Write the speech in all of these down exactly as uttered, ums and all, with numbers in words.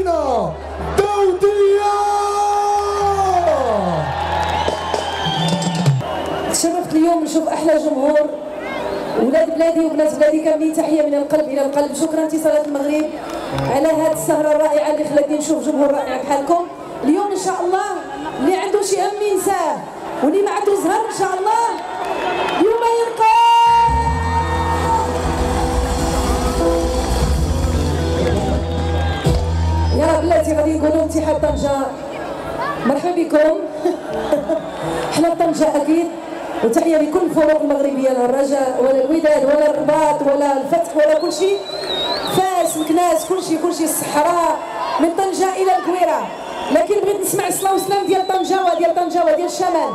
زوينة دودية. تشرفت اليوم نشوف احلى جمهور، ولاد بلادي وبنات بلادي كاملين، تحيه من القلب الى القلب. شكرا اتصالات المغرب على هذه السهره الرائعه اللي خلتني نشوف جمهور رائع بحالكم. اليوم ان شاء الله اللي عنده شي هم ينساه، واللي ما عنده زهر ان شاء الله اليوم يلقى. يا بلاتي غادي نقولوا اتحاد طنجه مرحبا بكم. حنا طنجه اكيد، وتحيه لكل الفرق المغربيه، لا الرجاء ولا الوداد ولا الرباط ولا الفتح ولا كل شيء، فاس مكناس كل شيء كل شيء، الصحراء من طنجه الى الكويره. لكن بغيت نسمع الصلاه والسلام ديال طنجه وديال طنجه وديال الشمال.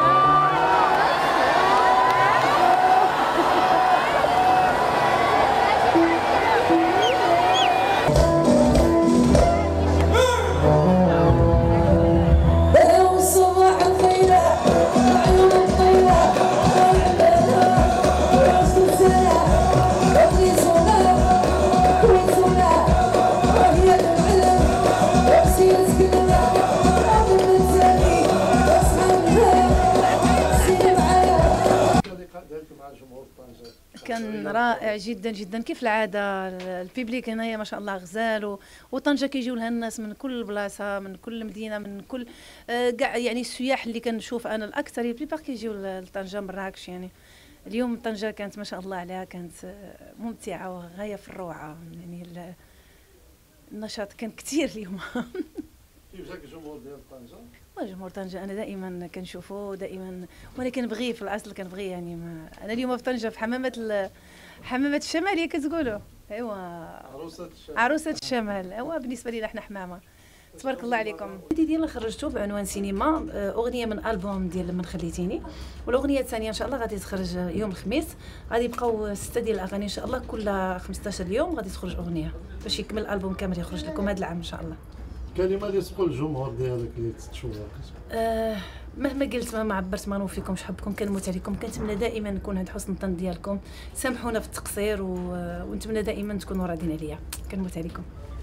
كان رائع جدا جدا كيف العاده. البيبليك هنايا ما شاء الله غزال، وطنجه كيجيو لها الناس من كل بلاصه، من كل مدينه، من كل كاع يعني السياح اللي كنشوف انا الاكثر بليبار كيجيو لطنجه مراكش. يعني اليوم طنجه كانت ما شاء الله عليها، كانت ممتعه وغايه في الروعه. يعني النشاط كان كثير اليوم. كيف جاك الجمهور ديال طنجه؟ جمهور طنجة أنا دائما كنشوفه دائما، وأنا كنبغيه في الأصل كنبغيه. يعني ما أنا اليوم في طنجة في حمامة حمامة الشمالية كتقولوا، ايوا عروسة الشمال. عروسة الشمال، ايوا بالنسبة لينا حنا حمامة. تبارك الله عليكم. الفيديو ديالي خرجته بعنوان سينما، اغنيه من البوم ديال من خليتيني، والاغنيه الثانيه ان شاء الله غادي تخرج يوم الخميس. غادي يبقاو سته ديال الاغاني ان شاء الله، كل خمسطاش يوم غادي تخرج اغنيه باش يكمل الالبوم كامل يخرج لكم هذا العام ان شاء الله. كلمه اللي تقول الجمهور ديالك اللي تشوفك؟ آه مهما قلت مهما عبرت ما نوفيكمش حبكم، كنموت عليكم. كنتمنى دائما نكون عند حسن الظن ديالكم، سامحونا في التقصير و... ونتمنى دائما تكونوا راضين عليا. كنموت عليكم.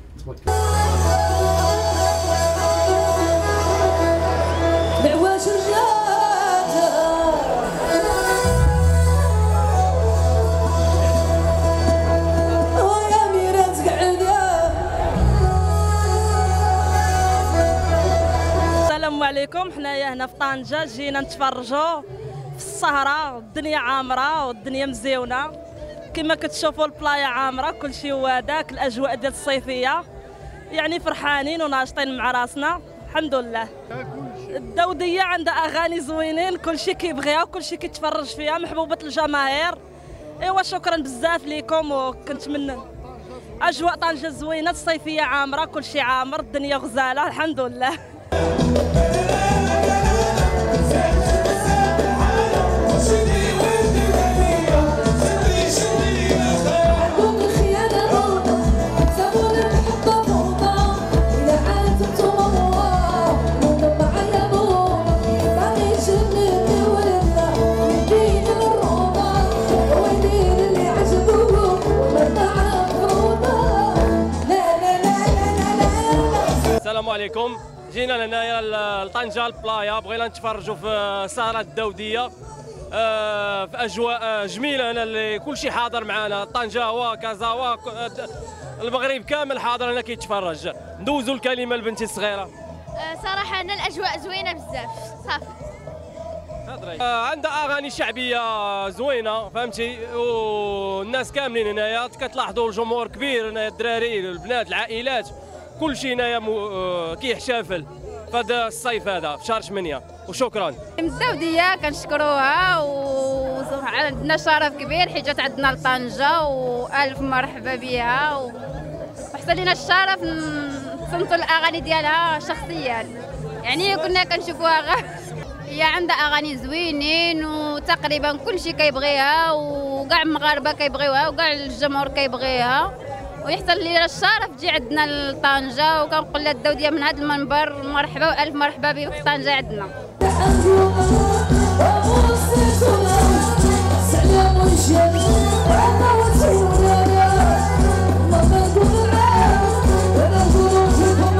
دعواش رجعتها ويا ميرات قعدة. السلام عليكم. حنايا هنا في طنجة جينا نتفرجوا في السهرة، الدنيا عامرة والدنيا مزيونة كما كتشوفوا، البلايا عامرة كلشي هو هذاك، الأجواء ديال الصيفية، يعني فرحانين وناشطين مع راسنا الحمد لله. الدودية عندها أغاني زوينين، كلشي كيبغيها وكلشي كيتفرج فيها، محبوبة الجماهير. ايوا شكرا بزاف ليكم، وكنتمنى أجواء طنجة زوينة، الصيفية عامرة كلشي عامر، الدنيا غزالة الحمد لله. السلام عليكم. جينا لهنايا لطنجة البلايا، بغينا نتفرجوا في السهرة الدودية في اجواء جميله هنا، اللي كلشي حاضر معنا، طنجاوه كازاوا المغرب كامل حاضر هنا كيتفرج. ندوزوا الكلمه لبنتي الصغيره. صراحه هنا الاجواء زوينه بزاف صافي. عندها اغاني شعبيه زوينه فهمتي، والناس كاملين هنايا كتلاحظوا الجمهور كبير هنايا، الدراري البنات العائلات كلشي هنايا كيحتفل في هذا الصيف هذا في شهر ثمانية. وشكرا. الدوديه كنشكروها، وعندنا شرف كبير حيت جات عندنا لطنجه، والف مرحبا بها، وحصل لنا الشرف نصنتوا الاغاني ديالها شخصيا، يعني كنا كنشوفوها غير. هي عندها اغاني زوينين وتقريبا كلشي كيبغيها، وكاع المغاربه كيبغيوها، وكاع الجمهور كيبغيها، ويحصل لنا الشرف تجي عندنا لطنجه، وكنقول لها الدوديه من هذا المنبر مرحبا والف مرحبا بك في طنجه عندنا. سلام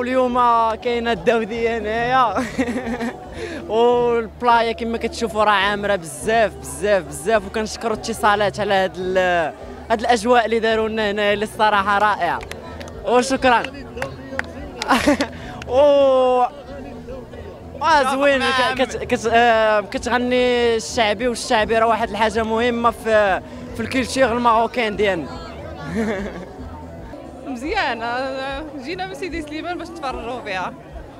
واليوم كاينه الداوديه هنايا والبلايا كما كتشوفوا راه عامره بزاف بزاف بزاف، وكنشكروا الاتصالات على هاد هاد الاجواء اللي داروا لنا هنا اللي الصراحه رائعه، وشكرا. و اه زوين كت... كت... آه كتغني الشعبي، والشعبي راه واحد الحاجه مهمه في في الكولتور الماروكان ديالنا. مزيان، جينا من سيدي سليمان باش نتفرجوا فيها.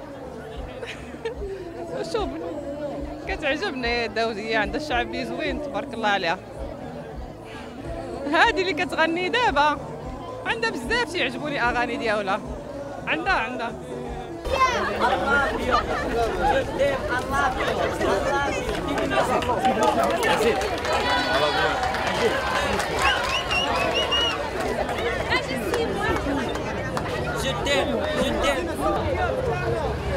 شوف كتعجبني الداوديه، عندها الشعبي زوين تبارك الله عليها. هذه اللي كتغني دابا عندها بزاف تيعجبوني اغاني ديالها، عندها عندها Je t'aime, je t'aime.